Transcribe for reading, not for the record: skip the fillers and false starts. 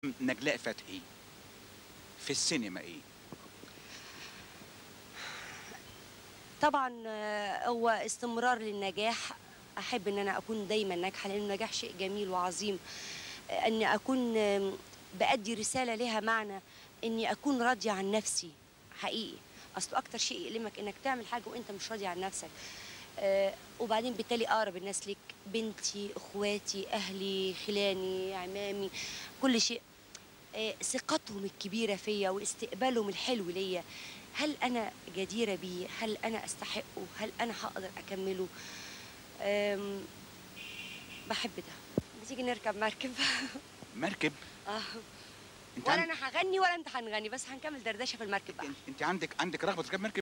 نجلاء فتحي في السينما ايه؟ طبعا هو استمرار للنجاح. احب ان انا اكون دايما ناجحه، لان النجاح شيء جميل وعظيم. اني اكون بأدي رساله لها معنى، اني اكون راضيه عن نفسي حقيقي. اصل اكتر شيء يؤلمك انك تعمل حاجه وانت مش راضي عن نفسك. وبعدين بالتالي اقرب الناس ليك، بنتي، اخواتي، اهلي، خلاني، عمامي، كل شيء. ثقتهم الكبيرة فيا واستقبالهم الحلو ليا، هل أنا جديرة بيه؟ هل أنا أستحقه؟ هل أنا هقدر أكمله؟ آم، بحب ده. ما تيجي نركب مركب؟ مركب؟ آه. انت ولا أنا هغني ولا أنت هنغني، بس هنكمل دردشة في المركب بقى. انت عندك رغبه تركب مركب؟